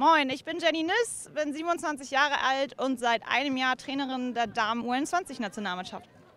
Moin, ich bin Jenny Niss, bin 27 Jahre alt und seit einem Jahr Trainerin der Damen-U21-Nationalmannschaft.